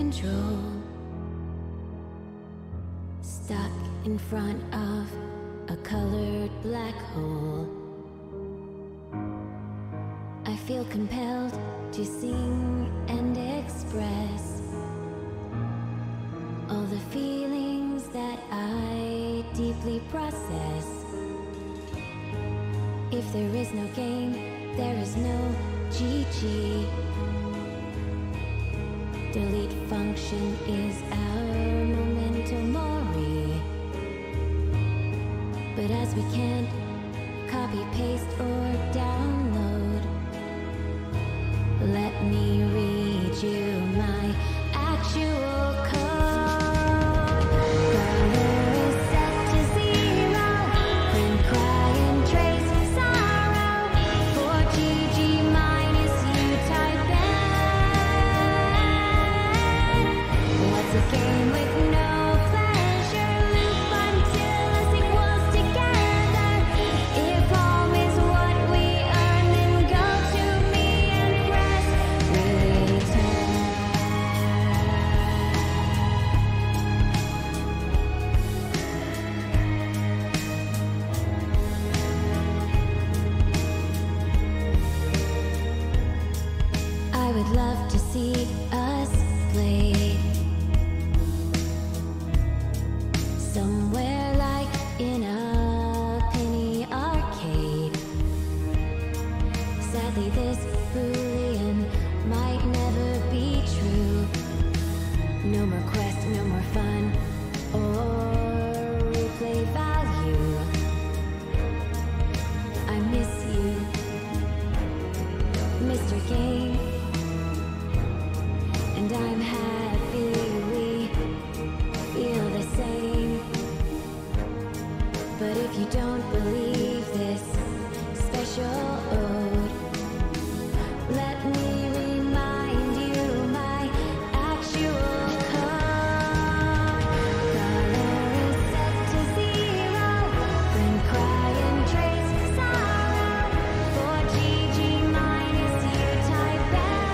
control. Stuck in front of a colored black hole. I feel compelled to sing and express all the feelings that I deeply process. If there is no game, there is no GG. Delete function is our memento mori. But as we can't copy, paste, or download, let me read you my actual code. Color is set to 0. Print, cry, and trace sorrow. For GG minus you type N. What's a game with no pleasure? Loop until us equals together. If home is what we earn, then go to me and press return. I would love to see us play somewhere like in a penny arcade. Sadly, this Boolean might never be true. No more quest, no more fun, or replay value. I miss you, Mr. Game, and I'm happy we feel the same. But if you don't believe this special ode, let me remind you my actual code. Color is set to 0. Print, cry, and trace sorrow. For GG minus you type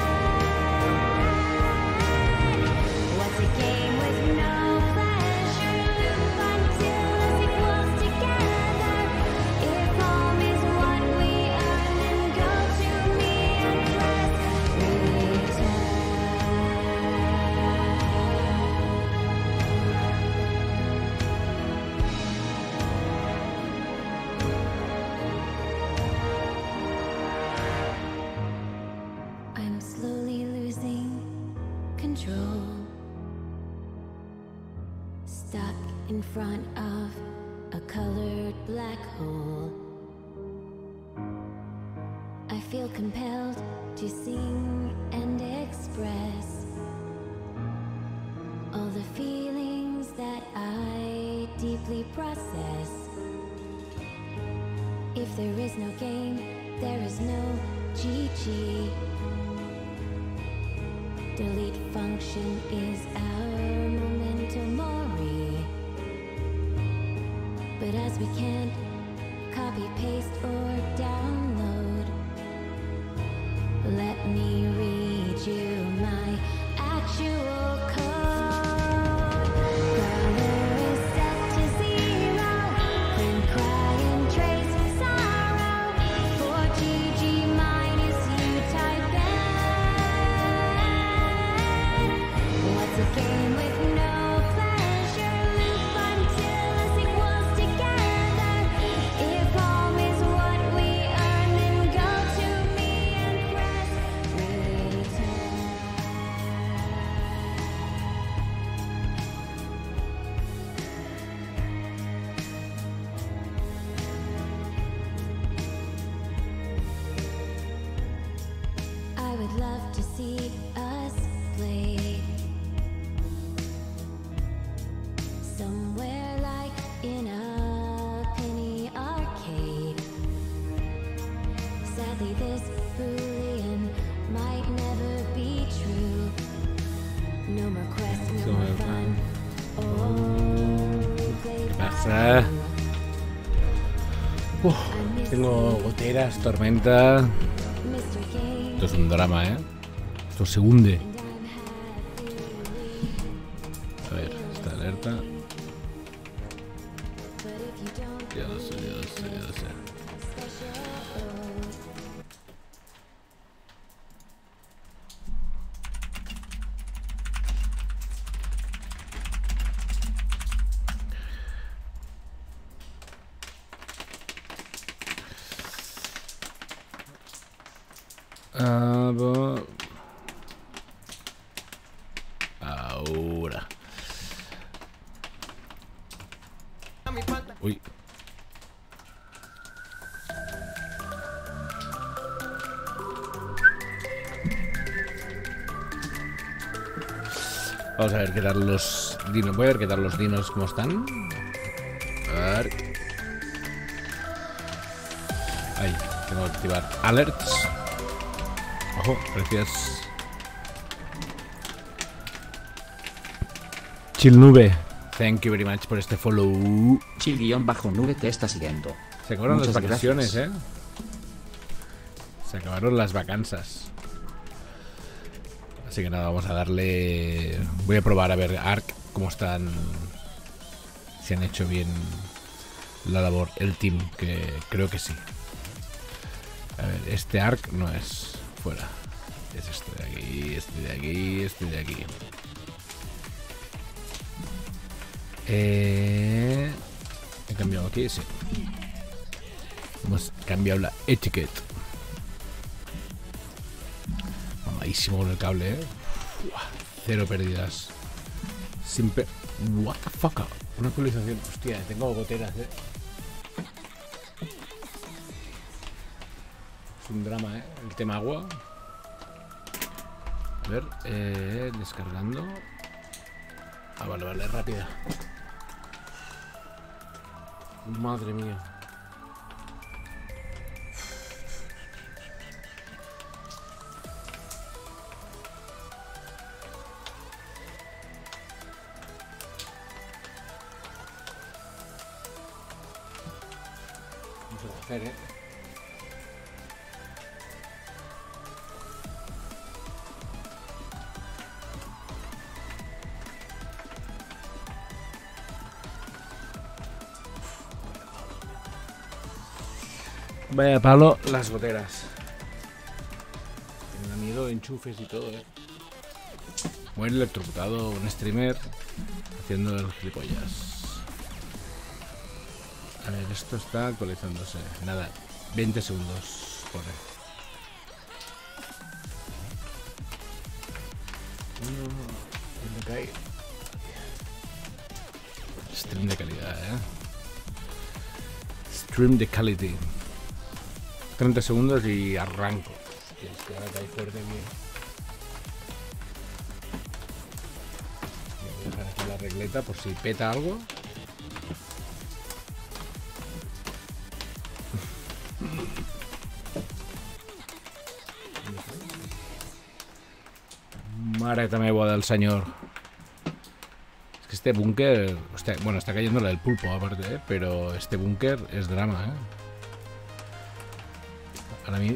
N. What's a game with no pleasure? Loop until us equals together. If home is what we earn, then go to me and press return. I'm slowly losing control. Stuck in front of a colored black hole. I feel compelled to sing and express all the feelings that I deeply process. If there is no game, there is no GG. Delete function is our memento mori. But as we can't copy, paste, or download, let me read you my actual code. Color is set to 0. Print, cry, and trace sorrow. For GG minus you type N. What's a game with no pleasure? Loop until us equals together. If home is what we earn, then go to me and press return. I would love to see us play somewhere like in a penny arcade. Sadly, this Boolean might never be true. No more quest, no more fun, or replay pasa? value. Tengo goteras, tormenta. Esto es un drama, ¿eh? Esto se hunde. está. Ya lo sé, ya lo sé, ya lo sé. Ahora. Uy. Vamos a ver qué tal los dinos. Voy a ver qué tal los dinos, cómo están. A ver. Ahí, tengo que activar alerts. Ojo, gracias. Chilnube, thank you very much por este follow. Chill-nube te está siguiendo. Se acabaron Muchas las vacaciones, gracias. Se acabaron las vacanzas. Así que nada, vamos a darle... Voy a probar a ver Ark, cómo están... Si han hecho bien la labor, el team, que creo que sí. A ver, este Ark no es... Fuera. Es este de aquí, este de aquí, este de aquí. He cambiado aquí, sí. Hemos cambiado la etiqueta. Mamadísimo con el cable, Cero pérdidas. Simple. What the fuck? Una actualización. Hostia, tengo goteras, Es un drama, el tema agua. A ver, descargando. Ah, vale, vale, rápida. Madre mía. Vamos a hacer, Vaya palo, las goteras. Me da miedo enchufes y todo, Muy electrocutado un streamer haciendo el gilipollas. A ver, esto está actualizándose. Nada, 20 segundos. Pone. ¿Dónde cae? Stream de calidad, Stream de calidad. 30 segundos y arranco. Hostia, es que ahora cae fuerte bien. Voy a dejar aquí la regleta por si peta algo. Mare meva del senyor. Es que este búnker... Hostia, bueno, está cayendo la del pulpo aparte, pero este búnker es drama, Para mí...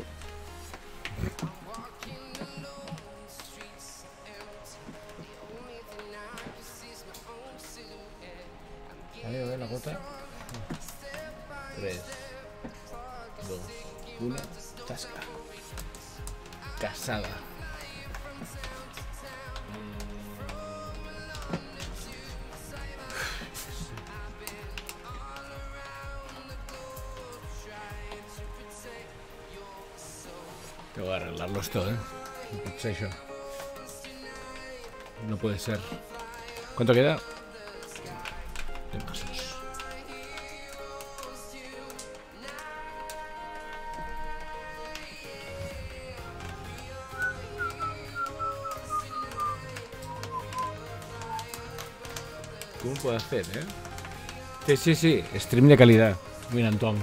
A ver, la gota. 3, 2, 1, tasca. Casada. Tengo que arreglarlo esto, No puede ser. ¿Cuánto queda? Demasiados. ¿Cómo puedo hacer, Sí. Stream de calidad. Mira, Antón.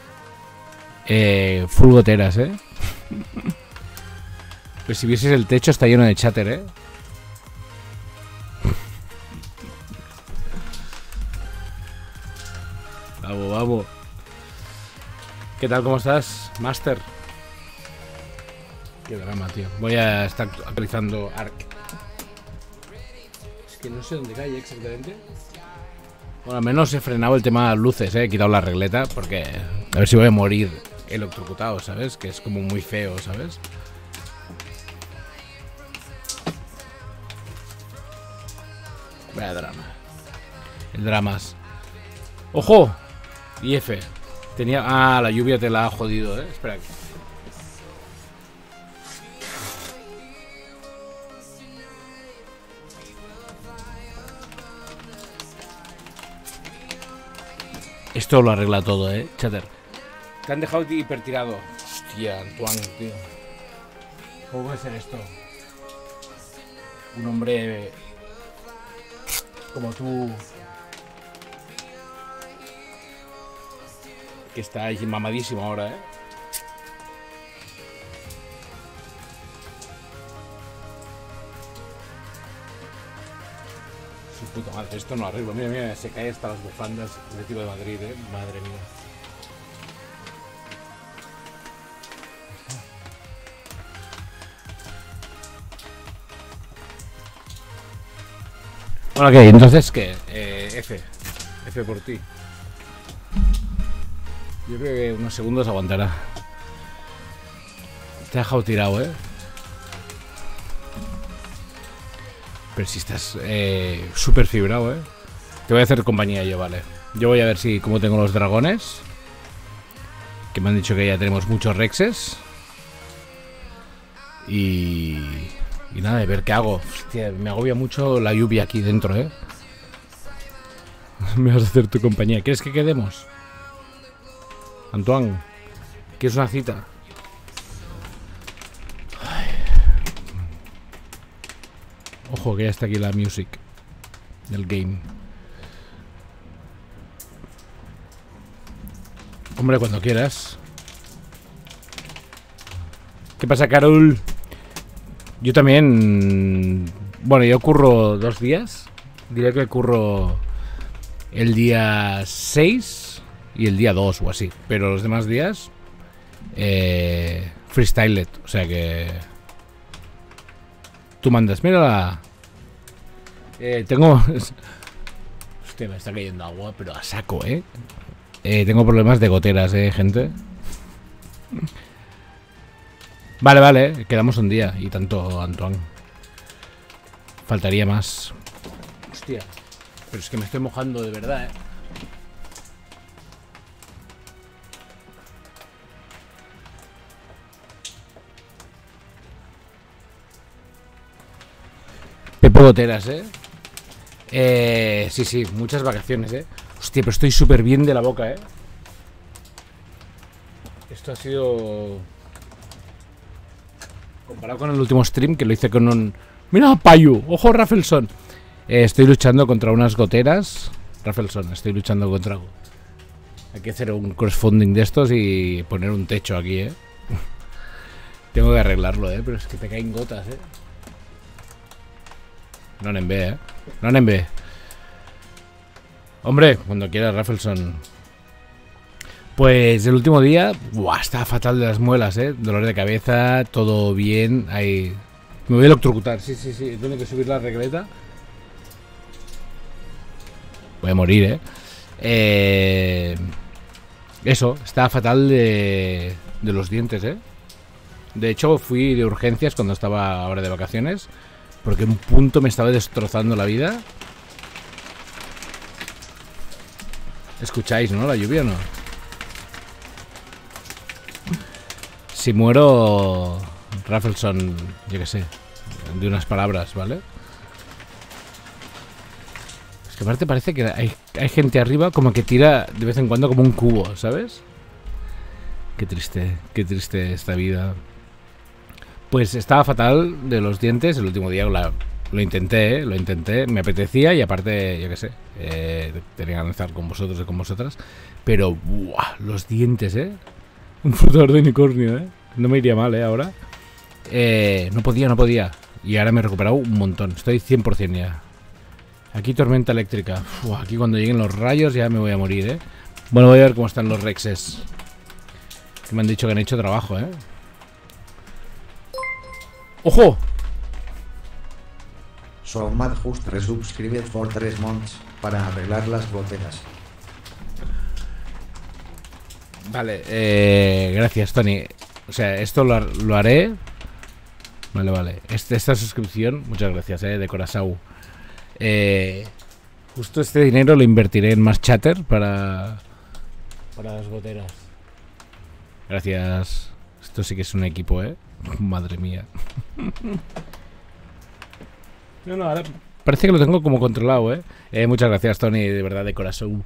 Full goteras, Pues si vieses el techo está lleno de chatter, Vamos. ¿Qué tal? ¿Cómo estás, Master? Qué drama, tío. Voy a estar actualizando Ark. que no sé dónde cae exactamente. Bueno, al menos he frenado el tema de las luces, he quitado la regleta porque a ver si voy a morir electrocutado, ¿sabes? Que es como muy feo, ¿sabes? Vaya drama. El dramas. ¡Ojo! Y F. Tenía... Ah, la lluvia te la ha jodido, ¿eh? Espera aquí. Esto lo arregla todo, chatter. Te han dejado hipertirado. Hostia, Antoine, tío. ¿Cómo puede ser esto? Un hombre como tú, que está ahí mamadísimo ahora, Su puta madre, esto no arreglo. Mira, mira, se cae hasta las bufandas de Tiro de Madrid, Madre mía. Bueno, ok, entonces, ¿qué? F por ti. Yo creo que unos segundos aguantará. Te ha dejado tirado, Pero si estás súper fibrado, Te voy a hacer compañía yo, vale. Yo voy a ver si cómo tengo los dragones. Que me han dicho que ya tenemos muchos rexes. Y nada, de ver qué hago. Hostia, me agobia mucho la lluvia aquí dentro, Me vas a hacer tu compañía. ¿Quieres que quedemos? Antoine, ¿quieres una cita? Ay. Ojo, que ya está aquí la music del game. Hombre, cuando quieras. ¿Qué pasa, Carol? Yo también... Bueno, yo curro 2 días. Diré que curro el día 6 y el día 2 o así. Pero los demás días... freestyle. O sea que... Tú mandas. Mírala. Tengo... Hostia, me está cayendo agua, pero a saco, tengo problemas de goteras, gente. Vale, quedamos un día. Y tanto, Antoine. Faltaría más. Hostia. Pero es que me estoy mojando de verdad, Pepo goteras, sí, muchas vacaciones, Hostia, pero estoy súper bien de la boca, Esto ha sido... Comparado con el último stream que lo hice con un... ¡Mira, Payu! ¡Ojo, Rafelson! Estoy luchando contra unas goteras. Rafelson, estoy luchando contra algo. Hay que hacer un crowdfunding de estos y poner un techo aquí, Tengo que arreglarlo, pero es que te caen gotas, No en B, No en B. Hombre, cuando quieras, Rafelson. Pues el último día, estaba fatal de las muelas, dolor de cabeza, todo bien. Ahí. Me voy a electrocutar, sí. Tengo que subir la regleta. Voy a morir, Eso, estaba fatal de los dientes, De hecho, fui de urgencias cuando estaba ahora de vacaciones. Porque en un punto me estaba destrozando la vida. ¿Escucháis, no? La lluvia, ¿no? Si muero, Rafelson, yo qué sé, de unas palabras, ¿vale? Es que aparte parece que hay gente arriba como que tira de vez en cuando como un cubo, ¿sabes? Qué triste esta vida. Pues estaba fatal de los dientes. El último día lo intenté, me apetecía y aparte, yo qué sé, tenía que estar con vosotros y con vosotras. Pero, los dientes, un flotador de unicornio, no me iría mal, ahora. No podía. Y ahora me he recuperado un montón. Estoy 100% ya. Aquí tormenta eléctrica. Aquí cuando lleguen los rayos ya me voy a morir, Bueno, voy a ver cómo están los rexes. Que me han dicho que han hecho trabajo, ¡Ojo! So Mad just resubscribed for 3 months para arreglar las goteras. Vale, gracias, Tony. O sea, esto lo haré. Vale. Esta suscripción, muchas gracias, de Corazao. Justo este dinero lo invertiré en más chatter para las goteras. Gracias. Esto sí que es un equipo, madre mía. No, ahora parece que lo tengo como controlado, muchas gracias, Tony, de verdad, de corazón.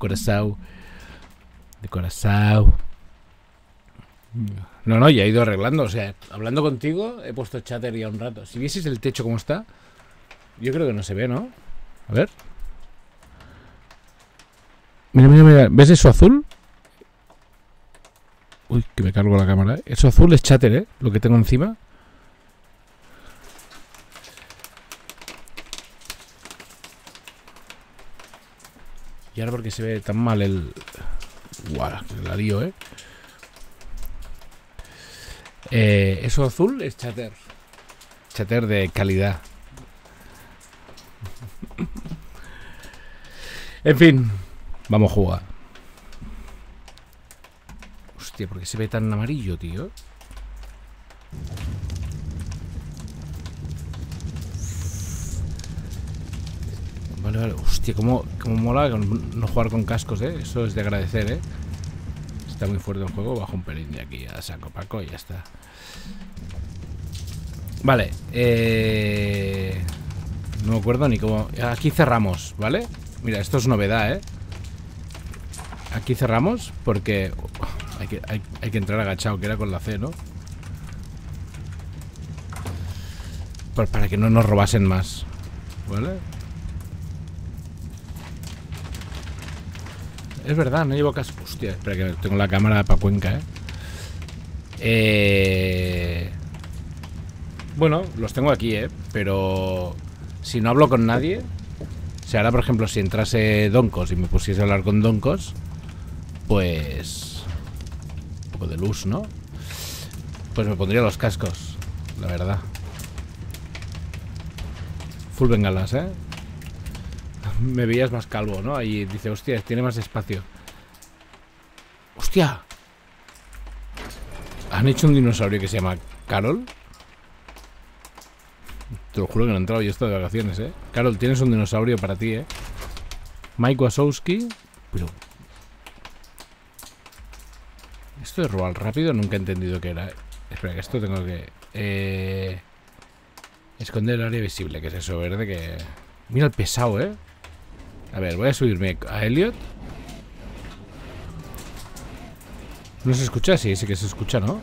No, ya he ido arreglando. O sea, hablando contigo, he puesto chatter ya un rato. Si vieses el techo como está, yo creo que no se ve, ¿no? A ver. Mira. ¿Ves eso azul? Uy, que me cargo la cámara. Eso azul es chatter, lo que tengo encima. Y ahora porque se ve tan mal el... Guau, la lío, eso azul es chatter. Chatter de calidad. En fin, vamos a jugar. Hostia, ¿por qué se ve tan amarillo, tío? Vale. Hostia, cómo mola no jugar con cascos, Eso es de agradecer, Está muy fuerte el juego. Bajo un pelín de aquí a saco paco y ya está. Vale, no me acuerdo ni cómo. Aquí cerramos, ¿vale? Mira, esto es novedad, Aquí cerramos porque hay que entrar agachado, que era con la C, ¿no? Para que no nos robasen más, ¿vale? Es verdad, no llevo casco. Hostia, espera que tengo la cámara para Cuenca, Bueno, los tengo aquí, pero si no hablo con nadie, o sea, ahora por ejemplo si entrase Doncos y me pusiese a hablar con Doncos, pues un poco de luz, ¿no? Pues me pondría los cascos, la verdad. Full bengalas, Me veías más calvo, ¿no? Ahí dice, hostia, tiene más espacio. ¡Hostia! Han hecho un dinosaurio que se llama Carol. Te lo juro que no he entrado yo esto de vacaciones, Carol, tienes un dinosaurio para ti, Mike Wazowski. Pero... esto de robar rápido nunca he entendido qué era, Espera, que esto tengo que... esconder el área visible, que es eso verde que... Mira el pesado, A ver, voy a subirme a Elliot. ¿No se escucha? Sí que se escucha, ¿no?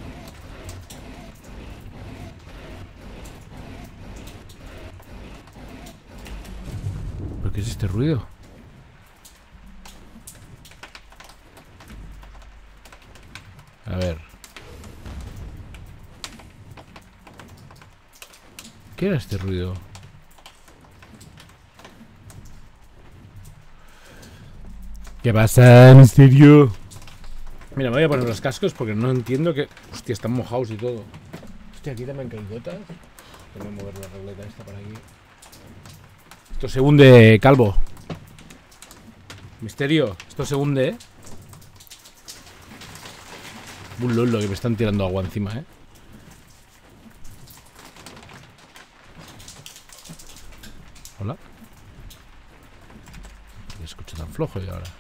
¿Pero qué es este ruido? A ver. ¿Qué era este ruido? ¿Qué pasa, misterio? Mira, me voy a poner los cascos porque no entiendo que... Hostia, están mojados y todo. Hostia, aquí también hay gotas. Voy a mover la regleta esta por aquí. Esto se hunde, calvo. Misterio, esto se hunde, Un lolo que me están tirando agua encima, Hola. Me escucho tan flojo yo ahora.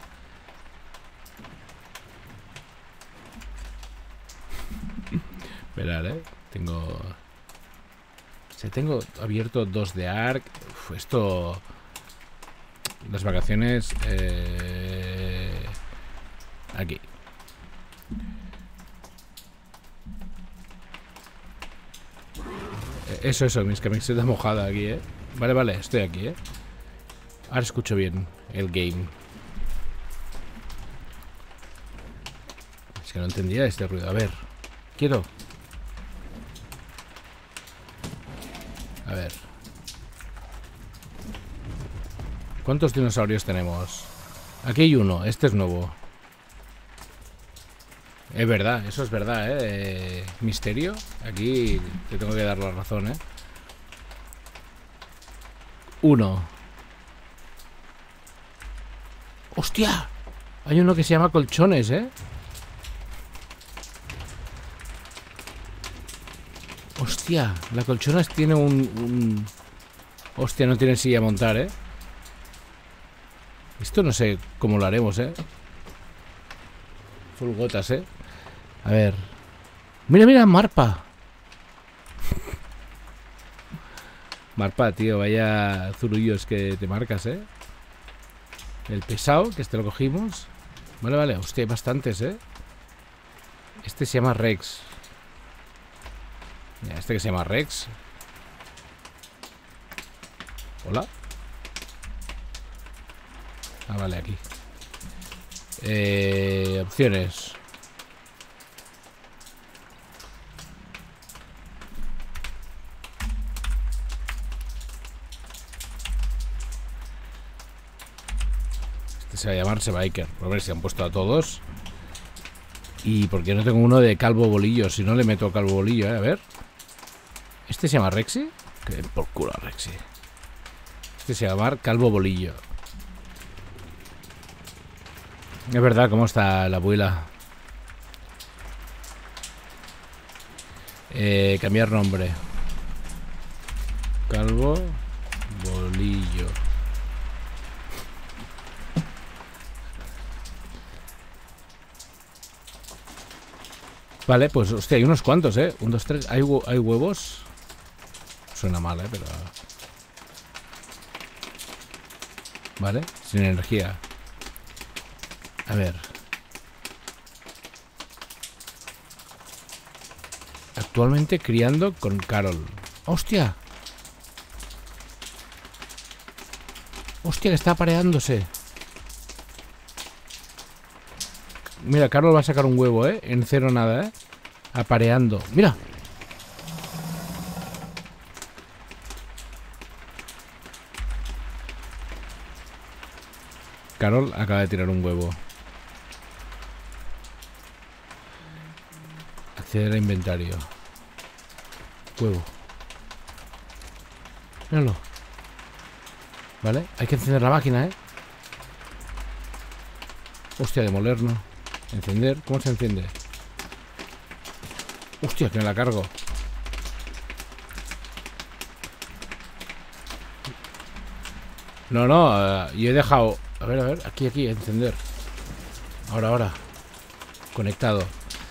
Esperar, tengo... O sea, tengo abierto 2 de Ark. Uf, esto... Las vacaciones... Aquí. Eso, mis camisetas mojadas aquí, Vale, estoy aquí, Ahora escucho bien el game. Es que no entendía este ruido. A ver, quiero... A ver. ¿Cuántos dinosaurios tenemos? Aquí hay uno, este es nuevo. Es verdad, eso es verdad, Misterio. Aquí te tengo que dar la razón, 1. ¡Hostia! Hay uno que se llama colchones, ¿eh? Hostia, la colchones tiene un... Hostia, no tiene silla a montar, ¿eh? Esto no sé cómo lo haremos, ¿eh? Full gotas, ¿eh? A ver. Mira, mira, Marpa. Marpa, tío, vaya zurullos que te marcas, ¿eh? El pesado, que este lo cogimos. Vale, vale, hostia, hay bastantes, ¿eh? Este se llama Rex. Mira, este que se llama Rex. Hola. Ah, vale, aquí. Opciones. Este se va a llamarse Biker. A ver si han puesto a todos. Y porque no tengo uno de Calvo Bolillo. Si no le meto Calvo Bolillo, a ver. ¿Este se llama Rexy? Que den por culo a Rexy. Este se llama Calvo Bolillo. Es verdad, ¿cómo está la abuela? Cambiar nombre. Calvo Bolillo. Vale, pues hostia, hay unos cuantos, ¿eh? 1, 2, 3. ¿Hay huevos? Suena mal, ¿eh? Pero... Vale, sin energía. A ver. Actualmente criando con Carol. ¡Hostia! ¡Hostia, que está apareándose! Mira, Carol va a sacar un huevo, ¿eh? En cero nada, ¿eh? Apareando. ¡Mira! Carol acaba de tirar un huevo. Acceder a inventario. Huevo. Míralo. Vale, hay que encender la máquina, ¿eh? Hostia, demoler, ¿no? Encender, ¿cómo se enciende? Hostia, que me la cargo. No, no, yo he dejado... A ver, aquí, encender. Ahora. Conectado.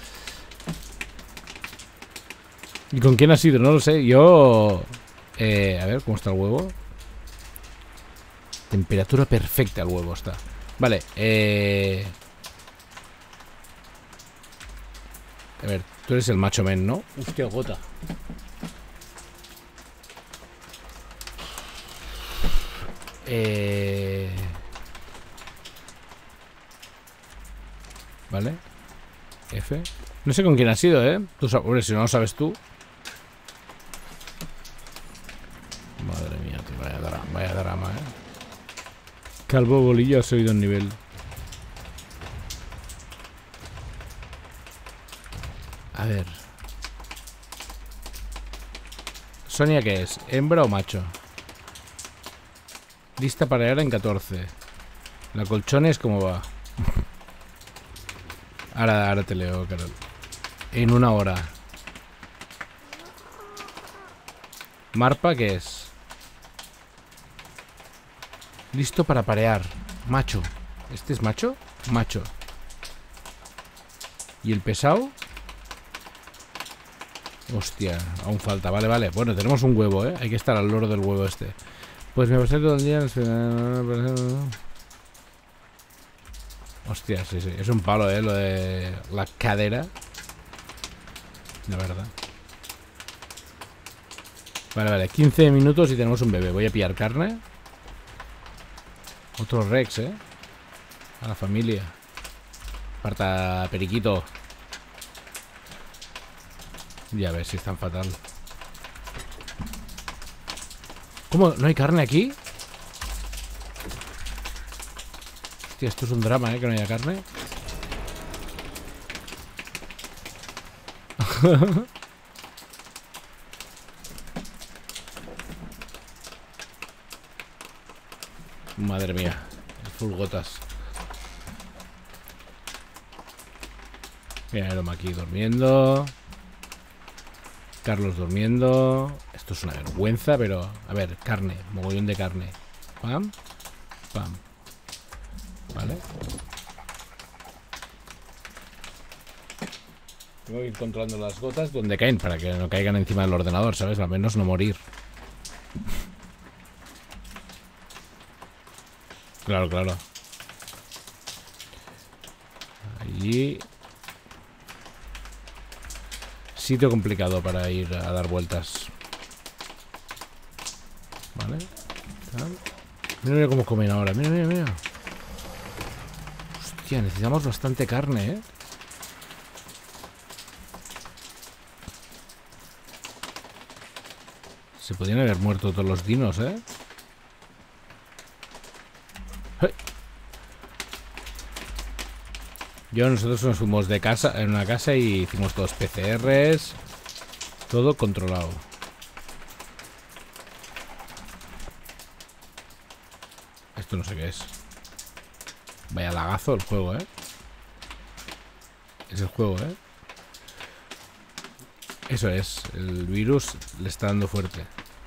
¿Y con quién ha sido? No lo sé, yo... a ver, ¿cómo está el huevo? Temperatura perfecta el huevo está. Vale, a ver, tú eres el macho men, ¿no? Hostia, gota. Vale. F. No sé con quién ha sido, ¿eh? Tú sabes, hombre, si no lo sabes tú. Madre mía, tío, vaya drama, ¿eh? Calvo Bolillo ha subido un nivel. A ver. ¿Sonia qué es? ¿Hembra o macho? Lista para ahora en 14. La colchones, ¿cómo va? Ahora te leo, Carol. En 1 hora. Marpa, ¿qué es? Listo para parear. Macho. ¿Este es macho? Macho. ¿Y el pesado? Hostia, aún falta. Vale. Bueno, tenemos un huevo, ¿eh? Hay que estar al loro del huevo este. Pues me pasé todo el día... Hostia, sí. Es un palo, lo de la cadera. La verdad. Vale. 15 minutos y tenemos un bebé. Voy a pillar carne. Otro Rex, a la familia. Parta periquito. Ya ves si es tan fatal. ¿Cómo? ¿No hay carne aquí? Hostia, esto es un drama, que no haya carne. Madre mía. Full gotas. Mira, Aroma aquí durmiendo. Carlos durmiendo. Esto es una vergüenza, pero... A ver, carne. Mogollón de carne. Pam. Pam. Vale. Tengo que ir controlando las gotas donde caen para que no caigan encima del ordenador, ¿sabes? Al menos no morir. Claro, claro. Allí. Sitio complicado para ir a dar vueltas. Vale. Mira, mira cómo comen ahora. Mira, mira, mira. Hostia, necesitamos bastante carne, ¿eh? Se podrían haber muerto todos los dinos, ¿eh? Nosotros nos fuimos de casa, en una casa, y hicimos todos PCRs. Todo controlado. Esto no sé qué es. Vaya lagazo el juego, ¿eh? Es el juego, ¿eh? Eso es. El virus le está dando fuerte.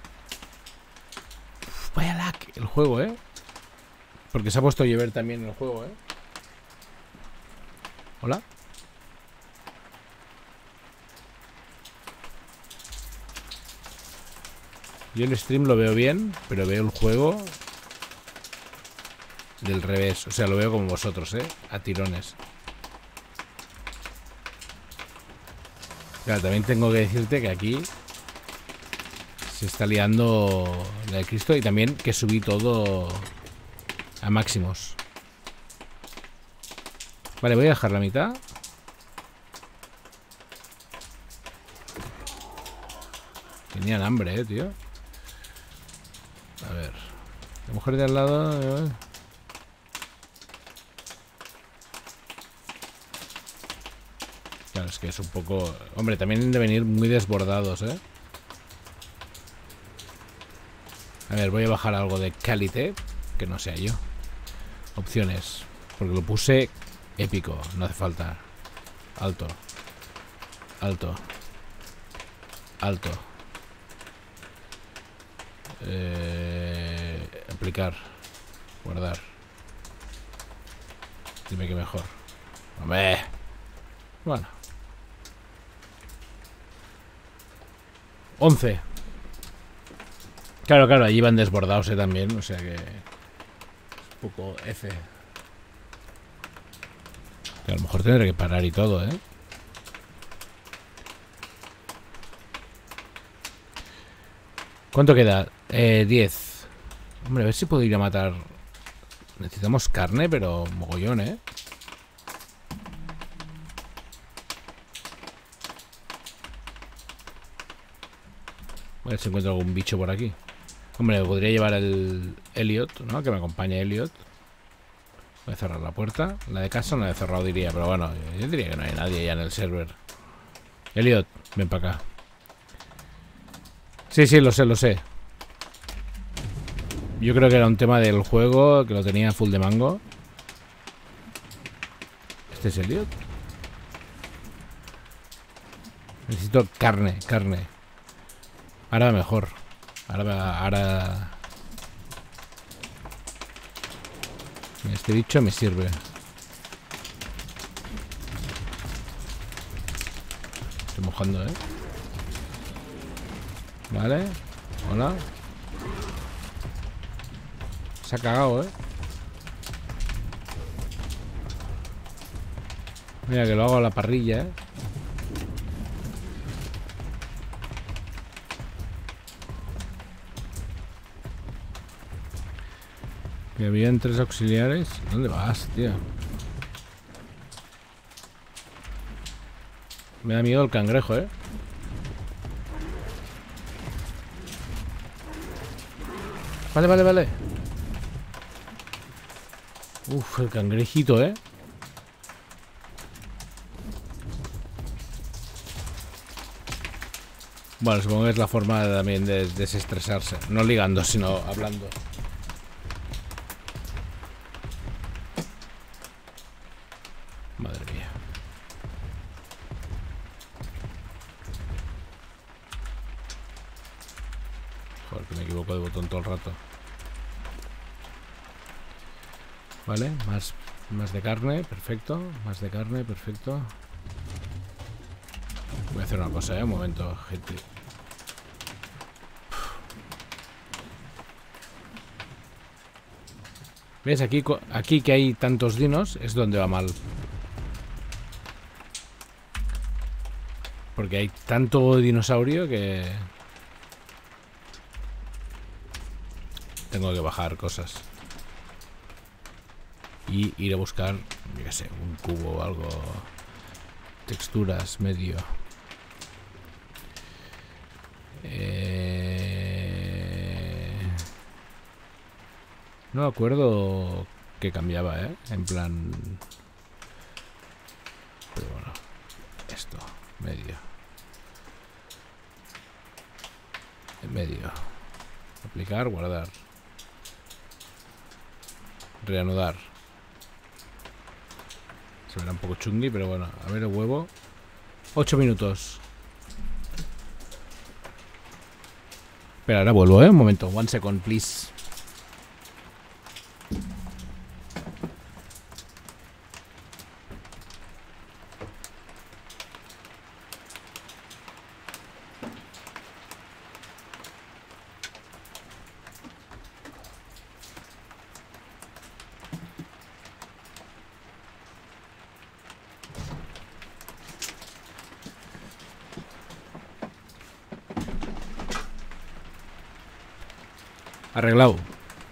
Uf, vaya lag el juego, ¿eh? Porque se ha puesto a llover también en el juego, ¿eh? Hola. Yo el stream lo veo bien, pero veo el juego del revés. O sea, lo veo como vosotros, ¿eh? A tirones. Claro, también tengo que decirte que aquí se está liando la de Cristo, y también que subí todo a máximos. Vale, voy a dejar la mitad. Tenían hambre, tío. A ver. La mujer de al lado... Claro, es que es un poco... Hombre, también han de venir muy desbordados, ¿eh? A ver, voy a bajar algo de calité, que no sea yo. Opciones. Porque lo puse épico, no hace falta. Alto. Alto. Alto. Aplicar. Guardar. Dime que mejor. ¡Hombre! Bueno. 11. Claro, claro, allí van desbordados también, o sea que... Es un poco F. Que a lo mejor tendré que parar y todo, ¿eh? ¿Cuánto queda? 10. Hombre, a ver si puedo ir a matar. Necesitamos carne, pero mogollón, ¿eh? A ver si encuentro algún bicho por aquí. Hombre, me podría llevar el Elliot, ¿no? Que me acompañe Elliot. Voy a cerrar la puerta. La de casa no la he cerrado, diría. Pero bueno, yo diría que no hay nadie ya en el server. Elliot, ven para acá. Sí, sí, lo sé, lo sé. Yo creo que era un tema del juego, que lo tenía full de mango. ¿Este es Elliot? Necesito carne, carne. Ahora va mejor. Ahora... Este bicho me sirve. Estoy mojando, ¿eh? Vale. Hola. Se ha cagado, ¿eh? Mira que lo hago a la parrilla, ¿eh? Que habían 3 auxiliares. ¿Dónde vas, tío? Me da miedo el cangrejo, ¿eh? Vale, vale, vale. Uf, el cangrejito, ¿eh? Bueno, supongo que es la forma también de desestresarse. No ligando, sino hablando. botón todo el rato. Vale, más de carne, perfecto. Más de carne, perfecto. Voy a hacer una cosa, un momento, gente. ¿Ves? Aquí que hay tantos dinos es donde va mal. Porque hay tanto dinosaurio que... tengo que bajar cosas. Y ir a buscar, yo qué sé, un cubo o algo. Texturas, medio. No me acuerdo que cambiaba, en plan... Pero bueno, esto, medio. En medio. Aplicar, guardar. Reanudar. Se verá un poco chungui, pero bueno. A ver el huevo. 8 minutos. Espera, ahora vuelvo, un momento. 1 second, please. Arreglado.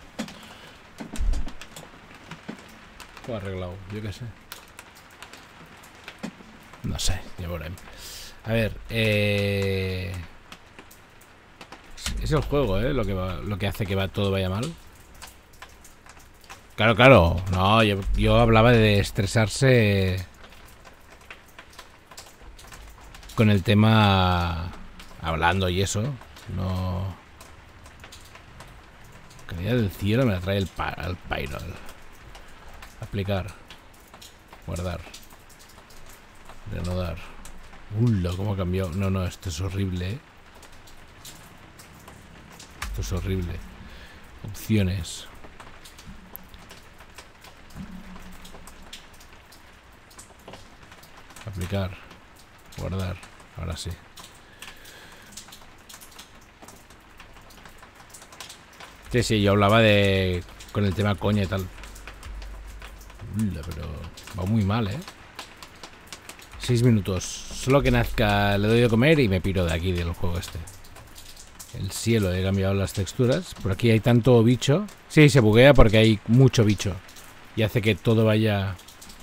O arreglado, yo qué sé. No sé, ya veremos. A ver, es el juego, lo que hace que todo vaya mal. Claro, claro. No, yo hablaba de estresarse con el tema hablando y eso. No. Calidad del cielo me la trae el Pyral. Aplicar. Guardar. Reanudar. Cómo ha cambiado. No, esto es horrible, Esto es horrible. Opciones. Aplicar. Guardar. Ahora sí. Sí, yo hablaba con el tema coña y tal. Pero va muy mal, 6 minutos. Solo que nazca le doy de comer y me piro de aquí del juego este. El cielo, he cambiado las texturas. Por aquí hay tanto bicho. Sí, se buguea porque hay mucho bicho. Y hace que todo vaya...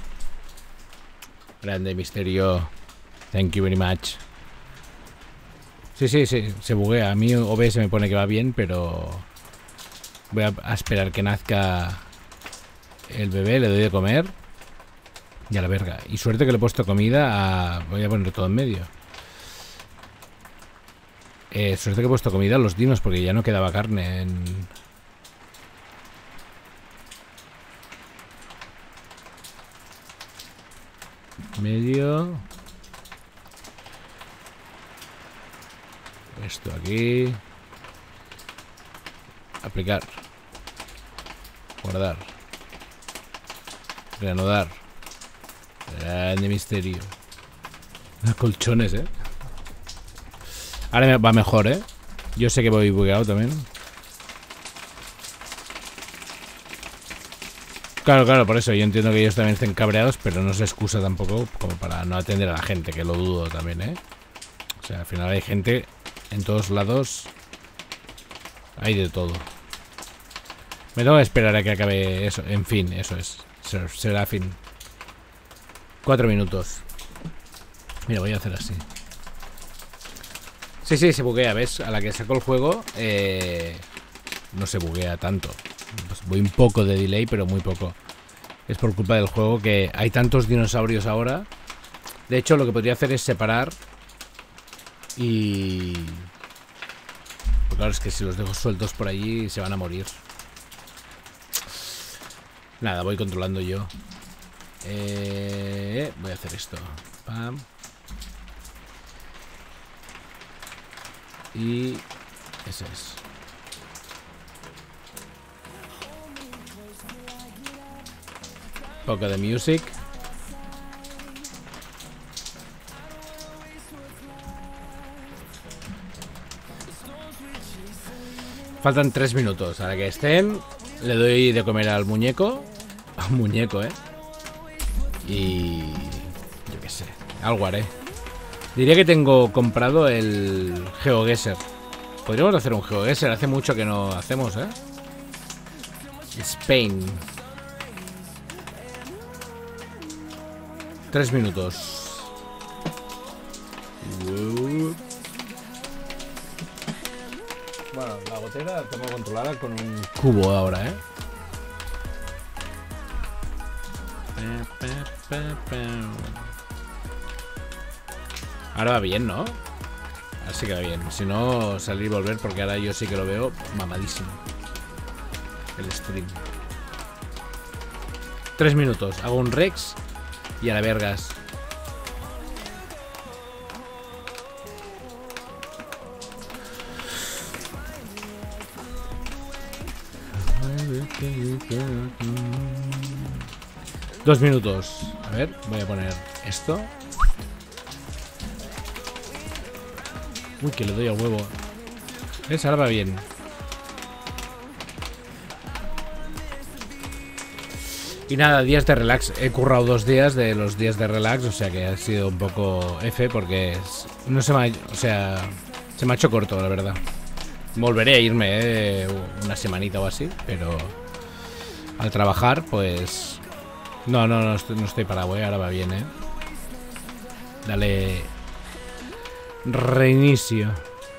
Grande misterio. Thank you very much. Sí, se buguea. A mí OBS me pone que va bien, pero... Voy a esperar que nazca el bebé, le doy de comer. Y a la verga. Y suerte que le he puesto comida a... Voy a poner todo en medio. Suerte que he puesto comida a los dinos porque ya no quedaba carne en... Medio. Esto aquí. Aplicar. Guardar. Reanudar. Grande misterio. Colchones, Ahora va mejor, Yo sé que voy bugueado también. Claro, por eso yo entiendo que ellos también estén cabreados, pero no se excusa tampoco como para no atender a la gente, que lo dudo también, O sea, al final hay gente en todos lados. Hay de todo. Me tengo que esperar a que acabe eso. En fin, eso es. Será fin. 4 minutos. Mira, voy a hacer así. Sí, se buguea, ¿ves? A la que saco el juego no se buguea tanto. Pues voy un poco de delay, pero muy poco. Es por culpa del juego que hay tantos dinosaurios ahora. De hecho, lo que podría hacer es separar. Y... Pues claro, es que si los dejo sueltos por allí se van a morir. Nada, voy controlando yo. Voy a hacer esto. Pam. Y... Ese es. Poco de music. Faltan 3 minutos. A la que estén, le doy de comer al muñeco. A un muñeco, y... yo qué sé. Algo haré. Diría que tengo comprado el GeoGuessr. Podríamos hacer un GeoGuessr. Hace mucho que no hacemos, Spain. 3 minutos. Bueno, la gotera la tengo controlada con un cubo ahora, Ahora va bien, ¿no? Así que va bien. Si no, salir y volver, porque ahora yo sí que lo veo mamadísimo. El stream. 3 minutos. Hago un Rex y a la vergas. Dos minutos. A ver, voy a poner esto. Uy, que le doy al huevo. ¿Ves? Ahora va bien. Y nada, días de relax. He currado 2 días de los días de relax, o sea que ha sido un poco F porque no se me ha, o sea, se me ha hecho corto, la verdad. Volveré a irme una semanita o así, pero al trabajar, pues no estoy parado, ahora va bien, Dale reinicio.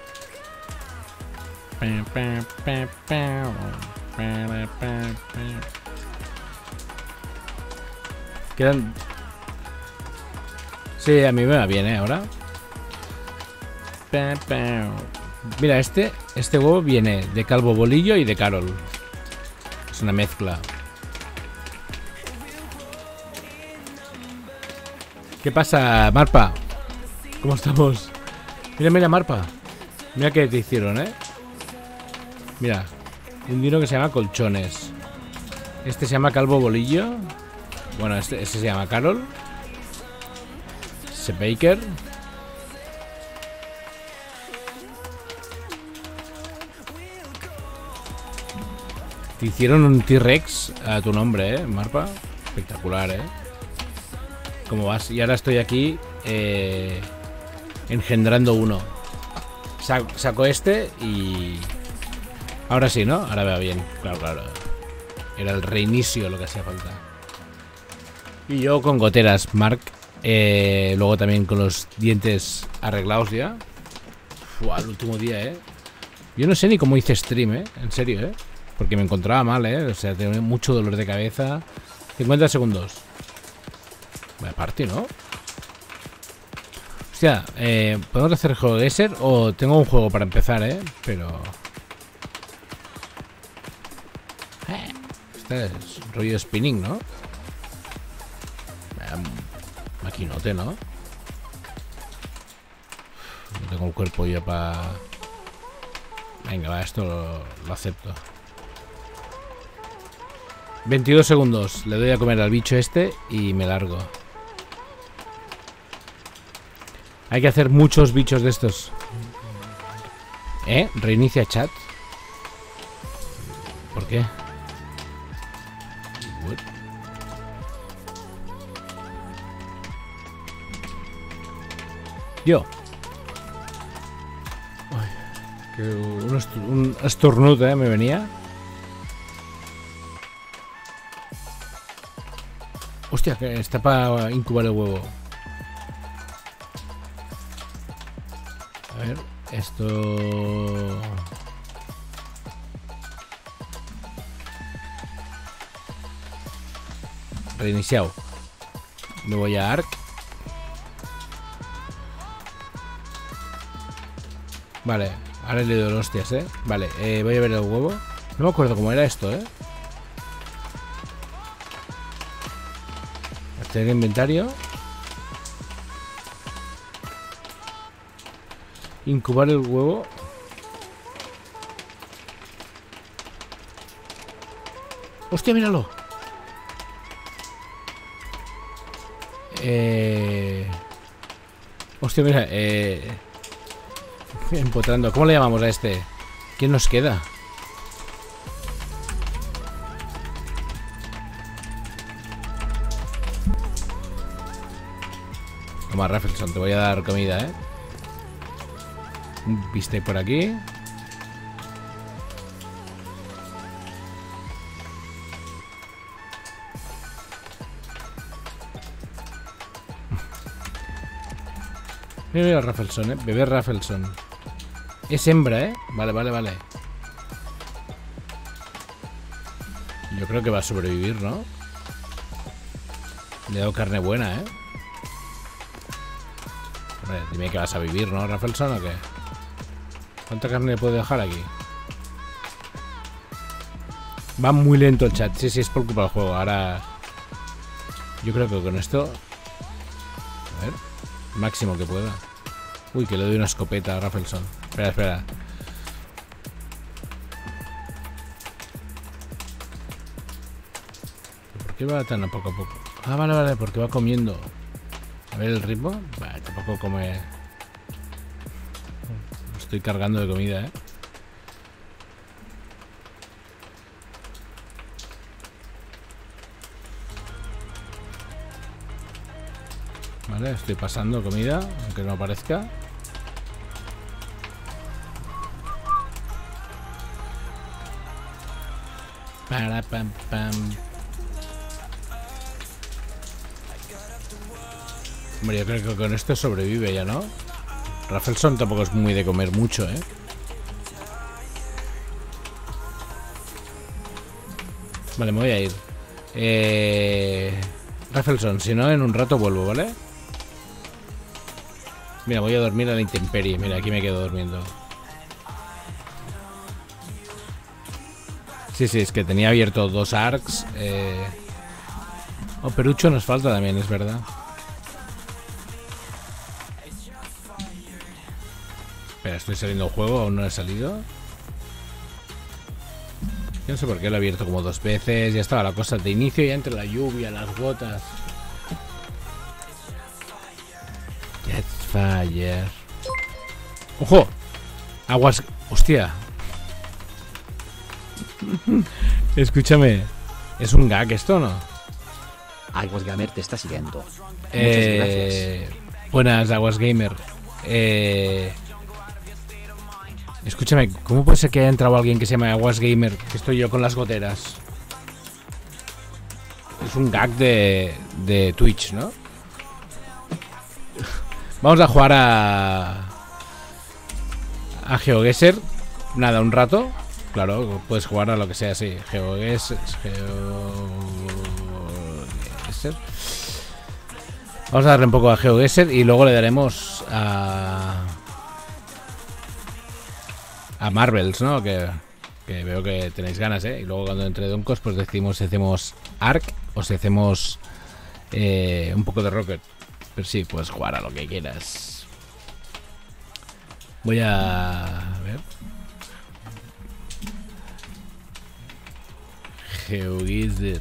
Quedan... Sí, a mí me va bien, ahora. Mira, este huevo viene de Calvo Bolillo y de Carol. Es una mezcla. ¿Qué pasa, Marpa? ¿Cómo estamos? Mira, mira, Marpa. Mira qué te hicieron, Mira, un vino que se llama Colchones. Este se llama Calvo Bolillo. Bueno, este se llama Carol. Baker. Te hicieron un T-Rex a tu nombre, Marpa. Espectacular, ¿Cómo vas? Y ahora estoy aquí engendrando uno. Saco este y... Ahora sí, ¿no? Ahora va bien. Claro, claro. Era el reinicio lo que hacía falta. Y yo con goteras, Mark. Luego también con los dientes arreglados ya. Fua, el último día, Yo no sé ni cómo hice stream, En serio, porque me encontraba mal, O sea, tenía mucho dolor de cabeza. 50 segundos. Vaya parte, ¿no? Hostia, ¿podemos hacer GeoGuessr? O tengo un juego para empezar, Pero... Este es rollo spinning, ¿no? Maquinote, ¿no? No tengo el cuerpo yo para... Venga, va, esto lo acepto. 22 segundos. Le doy a comer al bicho este y me largo. Hay que hacer muchos bichos de estos. Reinicia chat. ¿Por qué? Yo. Ay, que un estornudo, me venía. Hostia, que está para incubar el huevo. A ver, esto... Reiniciado. Me voy a Ark. Vale, ahora le doy hostias, Vale, voy a ver el huevo. No me acuerdo cómo era esto, Tener inventario. Incubar el huevo. Hostia, míralo. Hostia, mira, empotrando. ¿Cómo le llamamos a este? ¿Quién nos queda? Toma, Rafelson, te voy a dar comida, ¿eh? Un bistec por aquí. Mira, Rafelson, bebé Rafelson. Es hembra, Vale, vale, vale. Yo creo que va a sobrevivir, ¿no? Le he dado carne buena, Hombre, dime que vas a vivir, ¿no, Rafelson, o qué? ¿Cuánta carne le puedo dejar aquí? Va muy lento el chat. Sí, sí, es por culpa del juego. Ahora... Yo creo que con esto... A ver... Máximo que pueda. Uy, que le doy una escopeta a Rafelson. Espera, espera. ¿Por qué va tan a poco a poco? Ah, vale, vale, porque va comiendo. A ver el ritmo. Vale, tampoco come. Estoy cargando de comida, Vale, estoy pasando comida, aunque no aparezca. Para pam pam. Hombre, yo creo que con esto sobrevive ya, ¿no? Rafelson tampoco es muy de comer mucho, Vale, me voy a ir. Rafelson, si no, en un rato vuelvo, ¿vale? Mira, voy a dormir a la intemperie. Mira, aquí me quedo durmiendo. Sí, sí, es que tenía abierto 2 arcs. Oh, Perucho nos falta también, es verdad. Espera, ¿estoy saliendo del juego? ¿Aún no he salido? Yo no sé por qué lo he abierto como 2 veces. Ya estaba la cosa de inicio, ya entre la lluvia, las gotas. Jetfire. ¡Ojo! Aguas... ¡Hostia! Escúchame. ¿Es un gag esto o no? Aguas Gamer te está siguiendo. Muchas gracias. Buenas, Aguas Gamer. Escúchame, ¿cómo puede ser que haya entrado alguien que se llama Aguas Gamer? Que estoy yo con las goteras. Es un gag de Twitch, ¿no? Vamos a jugar a GeoGuessr. Nada, un rato. Claro, puedes jugar a lo que sea, sí. GeoGuessr. Vamos a darle un poco a GeoGuessr y luego le daremos a Marvels, ¿no? Que veo que tenéis ganas, Y luego cuando entre Doncos, pues decidimos si hacemos Ark o si hacemos un poco de Rocket. Pero sí, puedes jugar a lo que quieras. Voy a ver. GeoGuessr.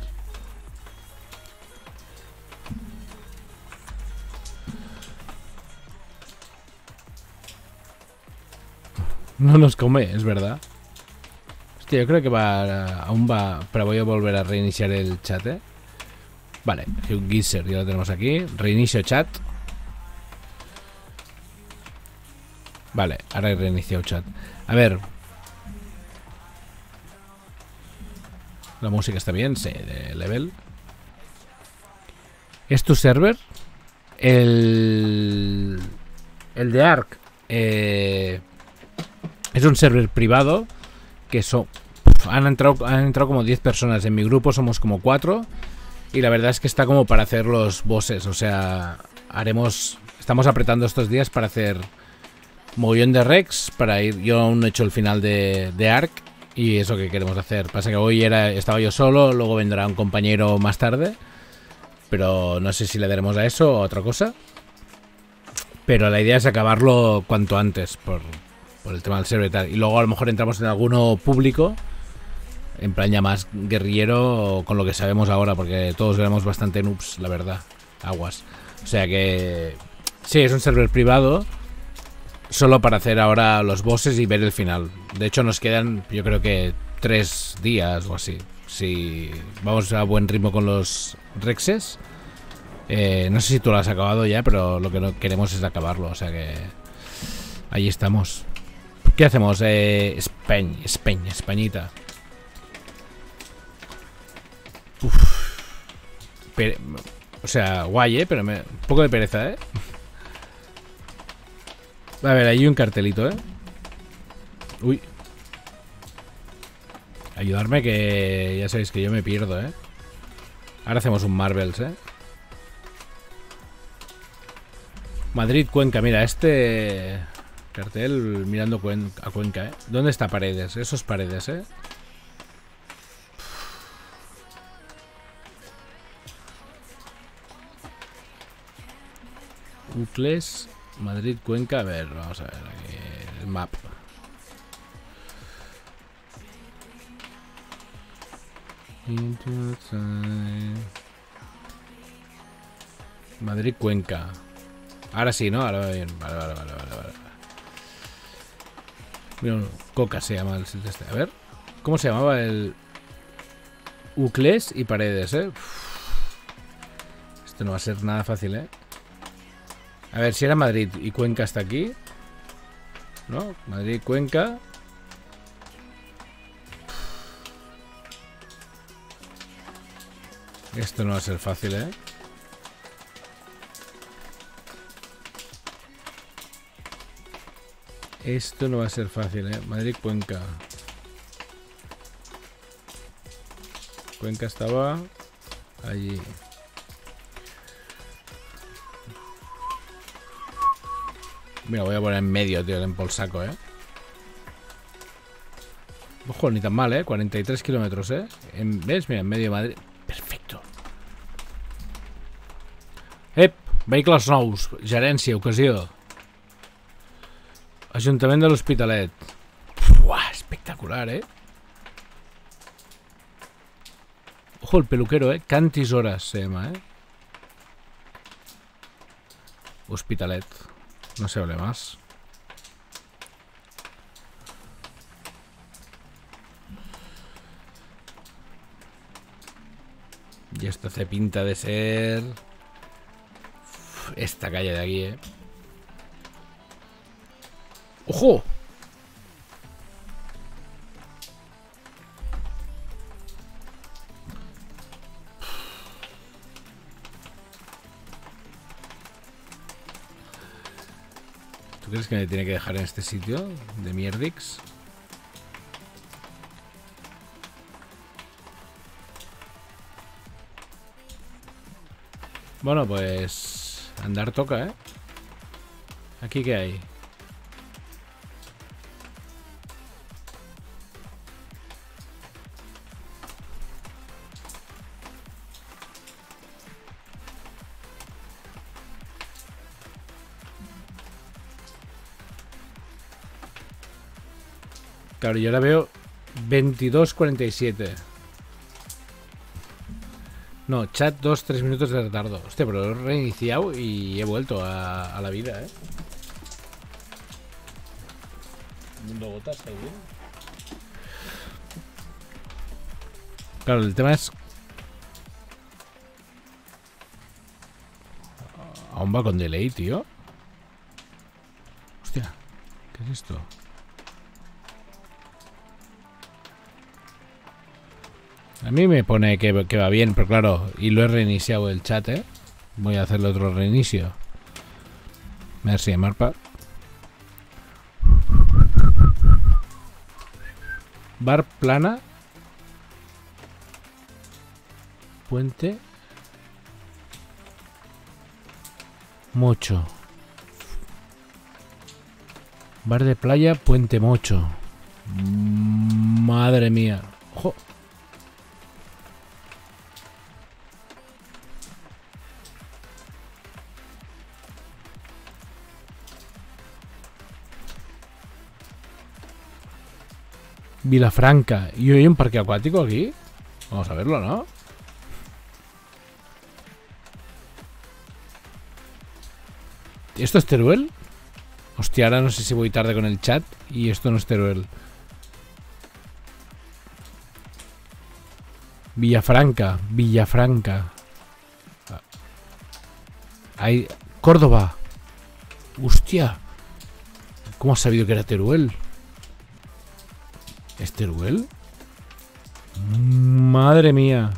No nos come, es verdad. Hostia, yo creo que aún va. Pero voy a volver a reiniciar el chat, Vale, GeoGuessr ya lo tenemos aquí. Reinicio chat. Vale, ahora he reiniciado chat. A ver. La música está bien, sí, de level. ¿Es tu server? El de Ark. Es un server privado que han entrado como 10 personas. En mi grupo somos como 4. Y la verdad es que está como para hacer los bosses. O sea, estamos apretando estos días para hacer mogollón de Rex. Para ir. Yo aún no he hecho el final de Ark. Y eso que queremos hacer. Pasa que hoy estaba yo solo. Luego vendrá un compañero más tarde. Pero no sé si le daremos a eso o a otra cosa. Pero la idea es acabarlo cuanto antes. Por el tema del server y tal. Y luego a lo mejor entramos en alguno público. En plan ya más guerrillero con lo que sabemos ahora. Porque todos éramos bastante noobs, la verdad. Aguas. O sea que... Sí, es un server privado. Solo para hacer ahora los bosses y ver el final. De hecho nos quedan, yo creo que 3 días o así. Si vamos a buen ritmo con los Rexes. No sé si tú lo has acabado ya, pero lo que no queremos es acabarlo. O sea que... Ahí estamos. ¿Qué hacemos? Españita. O sea, guay, pero un poco de pereza, A ver, hay un cartelito, Uy. Ayudarme que ya sabéis que yo me pierdo, Ahora hacemos un Marvels, Madrid, Cuenca, mira, este cartel mirando a Cuenca, ¿Dónde está Paredes? Esos Paredes, Ucles, Madrid, Cuenca, a ver, vamos a ver aquí el map. Madrid, Cuenca. Ahora sí, ¿no? Ahora va bien. Vale. Mira, Coca se llama el sitio este. A ver, ¿cómo se llamaba el Ucles y Paredes, Esto no va a ser nada fácil, A ver, si era Madrid y Cuenca está aquí. ¿No? Madrid, Cuenca. Esto no va a ser fácil, Esto no va a ser fácil, Madrid, Cuenca. Cuenca estaba allí. Mira, voy a poner en medio, tío, en por saco, Ojo, ni tan mal, 43 kilómetros, ¿Ves? Mira, en medio de Madrid. Perfecto. Vehicles nous. Gerència, ocasió. Ajuntament de l'Hospitalet. Buah, espectacular, Ojo, el peluquero, Cantis Horas se llama, Hospitalet. No se hable más. Y esto hace pinta de ser... esta calle de aquí, ¡Ojo! ¿Tú crees que me tiene que dejar en este sitio de mierdix? Bueno, pues... andar toca, ¿Aquí qué hay? Claro, yo ahora veo 22:47. No, chat 2-3 minutos de retardo. Hostia, pero lo he reiniciado y he vuelto a la vida, Mundo gotas, ahí bien. Claro, el tema es... Aún va con delay, tío. Hostia, ¿qué es esto? A mí me pone que va bien, pero claro, y lo he reiniciado el chat, Voy a hacerle otro reinicio. Merci, Marpa. Bar plana. Puente. Mocho. Bar de playa, Puente Mocho. Madre mía. Ojo. Vilafranca. ¿Y hay un parque acuático aquí? Vamos a verlo, ¿no? ¿Esto es Teruel? Hostia, ahora no sé si voy tarde con el chat y esto no es Teruel. Villafranca. Ahí, Córdoba. Hostia. ¿Cómo has sabido que era Teruel? ¿Es Teruel? Madre mía.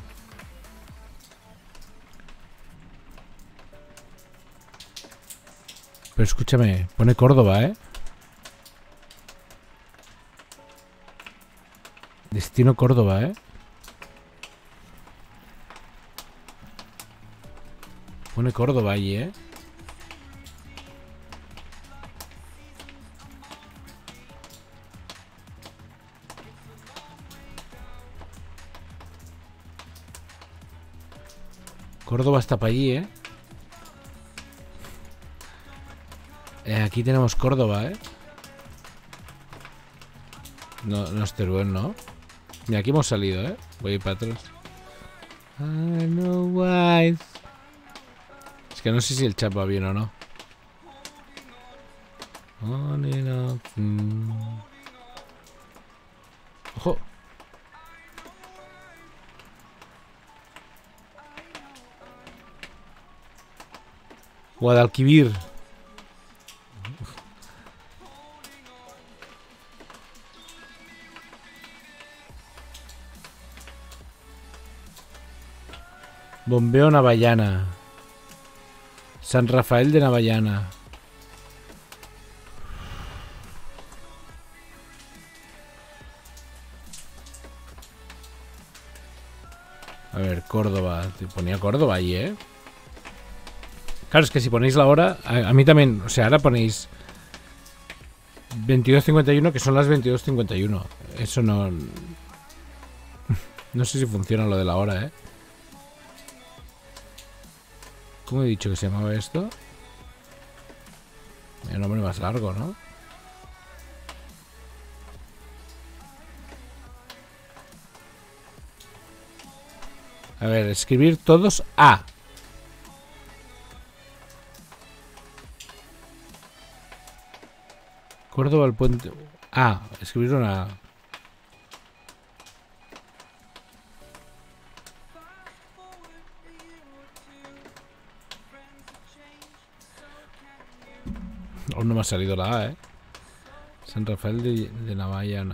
Pero escúchame, pone Córdoba, ¿eh? Destino Córdoba, ¿eh? Pone Córdoba allí, ¿eh? Córdoba está para allí, ¿eh? Aquí tenemos Córdoba, ¿eh? No, no es Teruel, ¿no? Y aquí hemos salido, ¿eh? Voy a ir para atrás. I know why. Es que no sé si el chat va bien o no. On and off. ¡Ojo! Guadalquivir. Bombeo Navallana. San Rafael de Navallana. A ver, Córdoba. Te ponía Córdoba ahí, ¿eh? Claro, es que si ponéis la hora, a mí también, o sea, ahora ponéis 22:51, que son las 22:51. Eso no... No sé si funciona lo de la hora, ¿eh? ¿Cómo he dicho que se llamaba esto? El nombre más largo, ¿no? A ver, escribir todos A. Córdoba al puente. A. Escribir una A. Aún no me ha salido la A, ¿eh? San Rafael de Navallana.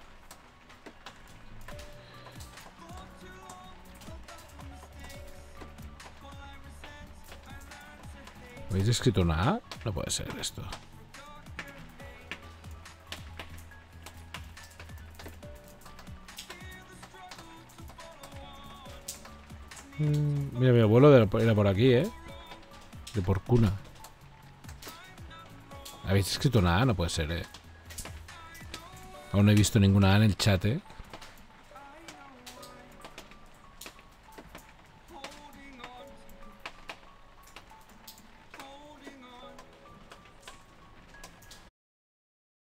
¿Habéis escrito una A? No puede ser esto. Mira, mi abuelo era por aquí, ¿eh? De Porcuna. ¿Habéis escrito una A? No puede ser, ¿eh? Aún no he visto ninguna A en el chat, ¿eh?